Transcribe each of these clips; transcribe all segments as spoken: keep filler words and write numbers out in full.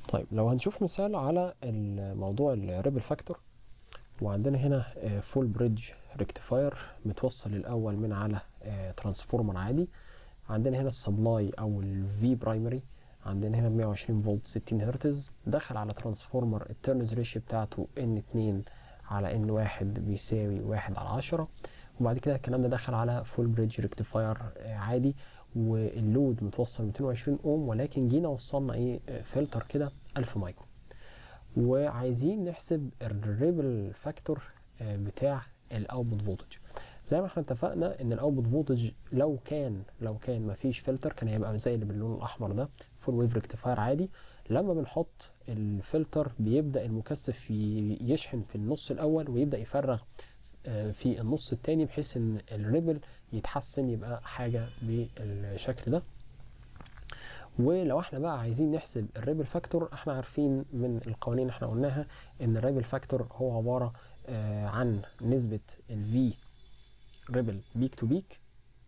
طيب لو هنشوف مثال على الموضوع الريبل فاكتور، وعندنا هنا فول بريدج ريكتيفاير متوصل الاول من على ترانسفورمر عادي. عندنا هنا السبلاي او الفي برايمري، عندنا هنا مية وعشرين فولت ستين هرتز، دخل على ترانسفورمر التيرنز ريشيو بتاعته ان اتنين على ان واحد بيساوي واحد على عشرة، وبعد كده الكلام ده دخل على فول بريدج ريكتيفاير عادي، واللود متوصل ميتين وعشرين اوم، ولكن جينا وصلنا ايه فلتر كده ألف مايكرو، وعايزين نحسب الريبل فاكتور بتاع الاوتبوت فولتج. زي ما احنا اتفقنا ان الاوتبوت فولتج لو كان لو كان مفيش فلتر كان هيبقى زي اللي باللون الاحمر ده فول ويف ريكتيفاير عادي. لما بنحط الفلتر بيبدا المكثف يشحن في النص الاول ويبدا يفرغ في النص الثاني، بحيث ان الريبل يتحسن يبقى حاجه بالشكل ده. ولو احنا بقى عايزين نحسب الريبل فاكتور، احنا عارفين من القوانين اللي احنا قلناها ان الريبل فاكتور هو عباره آه عن نسبه الفي ريبل بيك تو بيك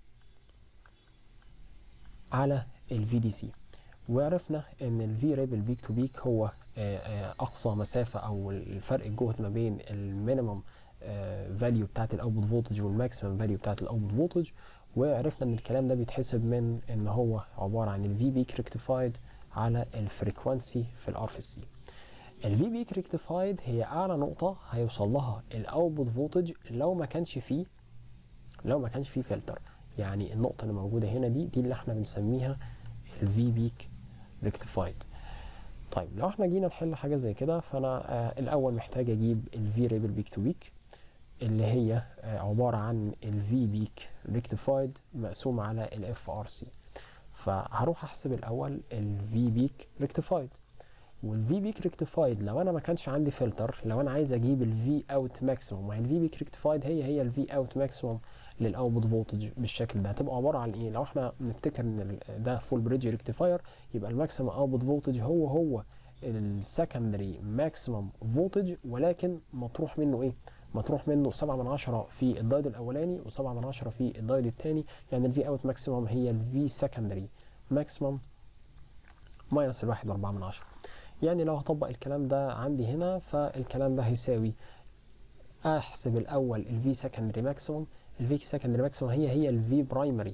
على الفي دي سي، وعرفنا ان الفي ريبل بيك تو بيك هو آه آه اقصى مسافه او الفرق الجهد ما بين المينيمم فاليو بتاعت الاوتبوت فولتج والماكسيمم فاليو بتاعت الاوتبوت فولتج. وعرفنا ان الكلام ده بيتحسب من ان هو عباره عن الفي بيك ريكتيفايد على الفريكوانسي في الار في سي. الفي بيك ريكتيفايد هي اعلى نقطه هيوصل لها الاوتبوت فولتج لو ما كانش فيه لو ما كانش فيه فلتر، يعني النقطه اللي موجوده هنا دي دي اللي احنا بنسميها الفي بيك ريكتيفايد. طيب لو احنا جينا نحل حاجه زي كده، فانا آه الاول محتاج اجيب الفي ريبل بيك تو بيك اللي هي عبارة عن ال V peak rectified مقسوم على ال F R C. فهروح احسب الاول ال V peak rectified، وال V peak rectified لو انا ما كانش عندي فلتر، لو انا عايز اجيب ال V out maximum، وهي ال V peak rectified هي هي ال V out maximum للاوتبوت فولتج بالشكل ده، هتبقى عبارة عن ايه؟ لو احنا نفتكر ان ده فول بريدج ريكتيفاير، يبقى الماكسيمم اوتبوت فولتج هو هو السكندري ماكسيمم فولتج، ولكن مطروح منه ايه؟ مطروح منه سبعة من عشرة في الدايد الاولاني وسبعة من عشرة في الدايد الثاني، يعني الفي اوت ماكسيمم هي الفي سكندري ماكسيمم ماينس الواحد واربعة من عشرة. يعني لو هطبق الكلام ده عندي هنا، فالكلام ده هيساوي احسب الاول الفي سكندري ماكسيمم، الفي سكندري ماكسيمم هي هي الفي برايمري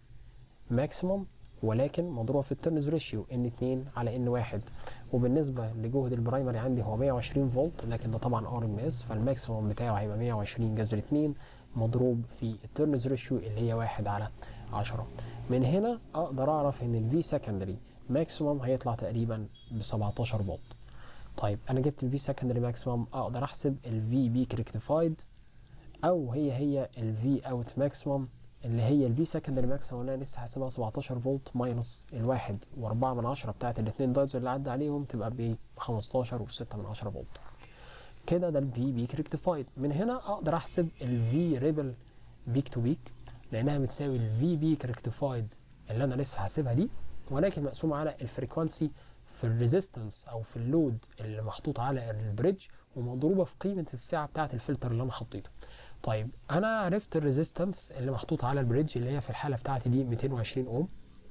ماكسيمم، ولكن مضروبه في التيرنز ريشيو ان اتنين على ان واحد. وبالنسبه لجهد البرايمري عندي هو مية وعشرين فولت، لكن ده طبعا ار ام اس، فالماكسيموم بتاعه هيبقى مية وعشرين جذر اتنين مضروب في التيرنز ريشيو اللي هي واحد على عشرة. من هنا اقدر اعرف ان الفي سكندري ماكسيموم هيطلع تقريبا ب سبعتاشر فولت. طيب انا جبت الفي سكندري ماكسيموم، اقدر احسب الفي بيك ريكتيفايد، او هي هي الفي اوت ماكسيموم اللي هي الفي سكندري ماكسيموم اللي انا لسه حاسبها سبعتاشر فولت ماينس الواحد واربعة من عشرة بتاعت الاثنين دايدز اللي عدى عليهم، تبقى ب خمستاشر وستة من عشرة فولت. كده ده الفي بيك ريكتيفايد. من هنا اقدر احسب الفي ريبل بيك تو بيك، لانها بتساوي الفي بيك ريكتيفايد اللي انا لسه حاسبها دي، ولكن مقسومه على الفريكوانسي في الريزيستنس او في اللود اللي محطوط على البريدج، ومضروبه في قيمه السعه بتاعت الفلتر اللي انا حطيته. طيب انا عرفت الريزيستنس اللي محطوط على البريدج اللي هي في الحاله بتاعتي دي ميتين وعشرين اوم،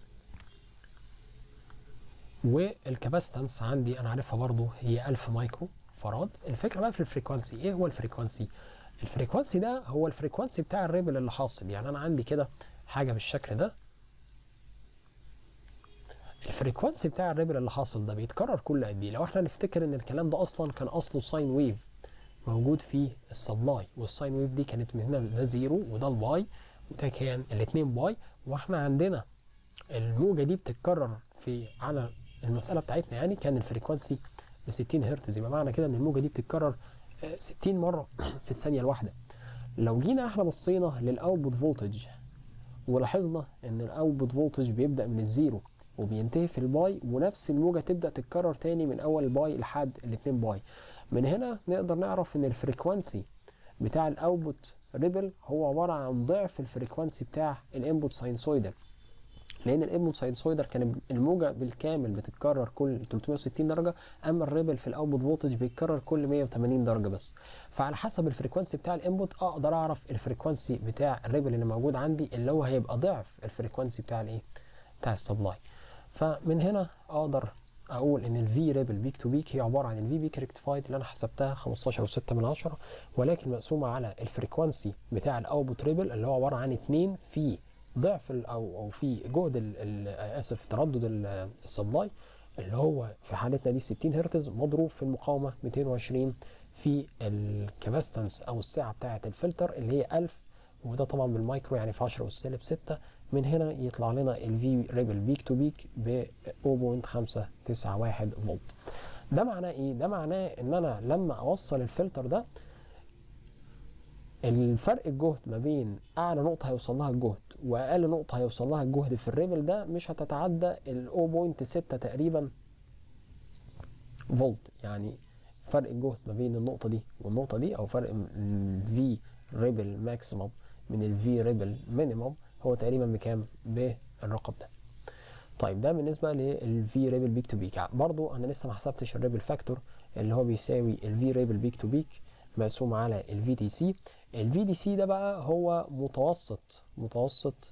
والكاباستنس عندي انا عارفها برضو هي ألف مايكرو فراد. الفكره بقى في الفريكوانسي. ايه هو الفريكوانسي؟ الفريكوانسي ده هو الفريكوانسي بتاع الريبل اللي حاصل. يعني انا عندي كده حاجه بالشكل ده، الفريكوانسي بتاع الريبل اللي حاصل ده بيتكرر كل قد ايه؟ لو احنا نفتكر ان الكلام ده اصلا كان اصله ساين ويف موجود في السبلاي، والساين ويف دي كانت من هنا ده زيرو وده الباي وده كان الاثنين باي، واحنا عندنا الموجه دي بتتكرر في على المساله بتاعتنا، يعني كان الفريكوانسي ب ستين هرتز، يبقى معنى كده ان الموجه دي بتتكرر ستين مره في الثانيه الواحده. لو جينا احنا بصينا للاوتبوت فولتج ولاحظنا ان الاوتبوت فولتج بيبدا من الزيرو وبينتهي في الباي، ونفس الموجه تبدا تتكرر تاني من اول باي لحد الاثنين باي. من هنا نقدر نعرف ان الفريكوانسي بتاع الاوتبوت ريبل هو عباره عن ضعف الفريكوانسي بتاع الانبوت ساينسويدال، لان الانبوت ساينسويدال كان الموجه بالكامل بتتكرر كل تلتمية وستين درجه، اما الريبل في الاوتبوت فولتج بيتكرر كل مية وتمانين درجه بس. فعلى حسب الفريكوانسي بتاع الانبوت اقدر اعرف الفريكوانسي بتاع الريبل اللي موجود عندي، اللي هو هيبقى ضعف الفريكوانسي بتاع الايه بتاع السبلاي. فمن هنا اقدر اقول ان الفي ريبل بيك تو بيك هي عباره عن الفي بيك ريكتيفايد اللي انا حسبتها خمستاشر فاصلة ستة من عشرة، ولكن مقسومه على الفريكوانسي بتاع الاوتبوت ريبل اللي هو عباره عن اتنين في ضعف ال او او في جهد ال ال اسف تردد السبلاي اللي هو في حالتنا دي ستين هرتز مضروب في المقاومه مئتين وعشرين في الكاباستنس او السعه بتاعه الفلتر اللي هي ألف، وده طبعا بالمايكرو يعني في عشرة والسالب ستة. من هنا يطلع لنا الفي ريبل بيك تو بيك ب صفر فاصلة خمسة تسعة واحد فولت. ده معناه ايه؟ ده معناه ان انا لما اوصل الفلتر ده الفرق الجهد ما بين اعلى نقطه هيوصل لها الجهد واقل نقطه هيوصل لها الجهد في الريبل ده مش هتتعدى ال صفر فاصلة ستة تقريبا فولت. يعني فرق الجهد ما بين النقطه دي والنقطه دي او فرق الفي ريبل ماكسيمم من الفي ريبل مينيمم هو تقريبا بكام؟ بالرقم ده. طيب ده بالنسبه للفي ريبل بيك تو بيك. برضو انا لسه ما حسبتش الريبل فاكتور اللي هو بيساوي الفي ريبل بيك تو بيك مقسوم على الفي دي سي. الفي دي سي ده بقى هو متوسط متوسط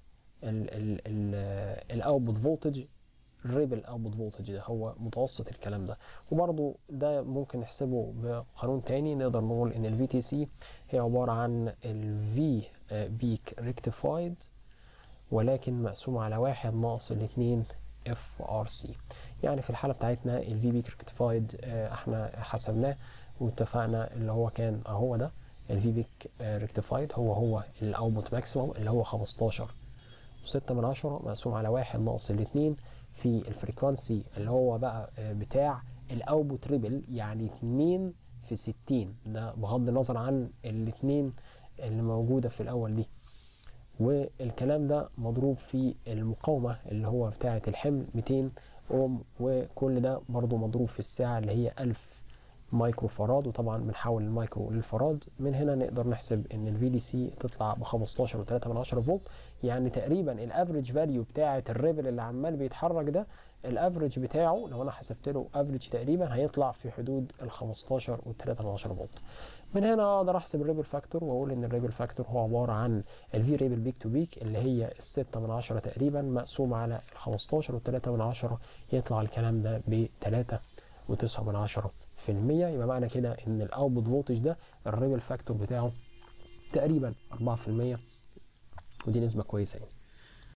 الاوتبوت فولتج. الريبل اوتبوت فولتج ده هو متوسط الكلام ده. وبرضو ده ممكن نحسبه بقانون تاني، نقدر نقول ان الفي تي سي هي عباره عن الفي بيك ريكتيفايد ولكن مقسومه على واحد ناقص الاتنين اف ار سي. يعني في الحاله بتاعتنا الفي بيك ريكتيفايد احنا حسبناه واتفقنا اللي هو كان اهو ده الفي بيك ريكتيفايد هو هو الاوتبوت ماكسيموم اللي هو خمستاشر وستة من عشرة مقسوم على واحد ناقص الاتنين في الفريكوانسي اللي هو بقى بتاع الاوتبوت ريبل يعني اتنين في ستين، ده بغض النظر عن الاتنين اللي موجوده في الاول دي. والكلام ده مضروب في المقاومه اللي هو بتاعه الحمل مئتين اوم، وكل ده برضو مضروب في الساعه اللي هي ألف مايكرو فراد، وطبعا بنحول المايكرو للفراد. من هنا نقدر نحسب ان الفي دي سي تطلع ب خمستاشر فاصلة تلاتة من عشرة فولت. يعني تقريبا الافريج فاليو بتاعه الريبل اللي عمال بيتحرك ده الافريج بتاعه لو انا حسبت له افريج تقريبا هيطلع في حدود ال خمستاشر فاصلة تلاتة من عشرة فولت. من هنا اقدر احسب الريبل فاكتور واقول ان الريبل فاكتور هو عباره عن الفي ريبل بيك تو بيك اللي هي الستة من عشرة تقريبا مقسوم على ال خمستاشر فاصلة تلاتة من عشرة، يطلع الكلام ده ب تلاتة فاصلة تسعة من عشرة في المية. يبقى معنى كده ان الاوتبوت فولتج ده الريبل فاكتور بتاعه تقريبا أربعة في المية، ودي نسبه كويسه يعني.